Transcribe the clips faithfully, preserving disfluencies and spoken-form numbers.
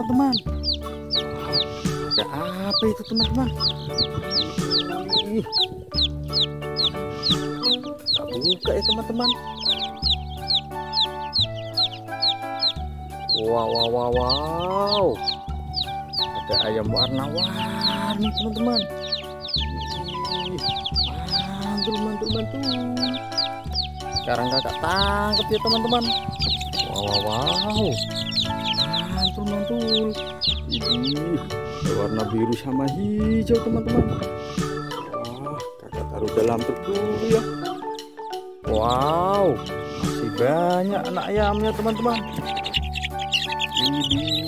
teman-teman. Ada apa itu teman-teman? Ih, tak buka ya teman-teman. Wow, wow, wow, wow. Ada ayam warna-warni teman-teman. Mantul, mantul, mantul. Sekarang kakak tangkap ya teman-teman. Wow, wow, wow. Mantul, mantul. Ini warna biru sama hijau teman-teman. Wah, kakak taruh dalam truk dulu ya. Wow, masih banyak anak ayamnya teman-teman. Ini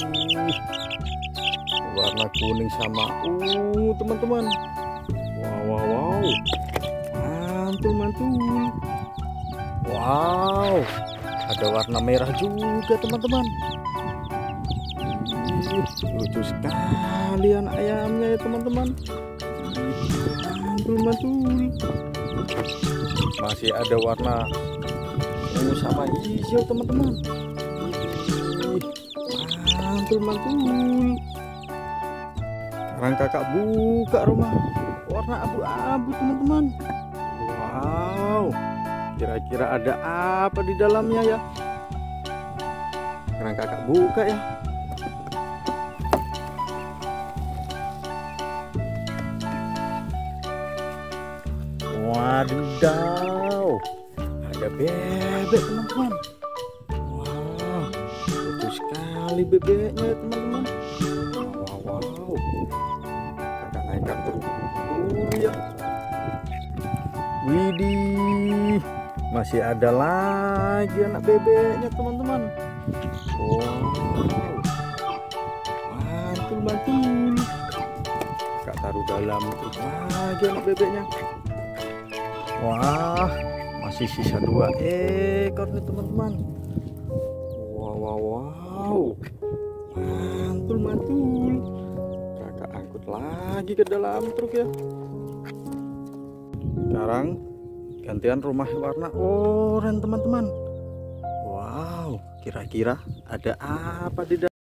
warna kuning sama ungu teman-teman. Wow, wow, wow. Mantul, mantul. Wow, ada warna merah juga teman-teman. Lucu sekali anak ayamnya ya teman-teman. Mantul, mantul. Masih ada warna ungu sama hijau teman-teman. Mantul, mantul. Sekarang kakak buka rumah warna abu-abu teman-teman. Wow, kira-kira ada apa di dalamnya ya? Sekarang kakak buka ya. Wadidaw, ada bebek teman-teman. Wow, lucu sekali bebeknya ya teman-teman. Wow, wow, wow. Kakak naikkan terus ya. Widih, masih ada lagi anak bebeknya teman-teman. Wow, mantul, mantul. Kakak taruh dalam terus lagi anak bebeknya. Wah, masih sisa dua ekor nih teman-teman. Wow, wow, wow. Mantul, mantul. Kakak angkut lagi ke dalam truk ya. Sekarang gantian rumah warna oranye teman-teman. Wow, kira-kira ada apa di dalam?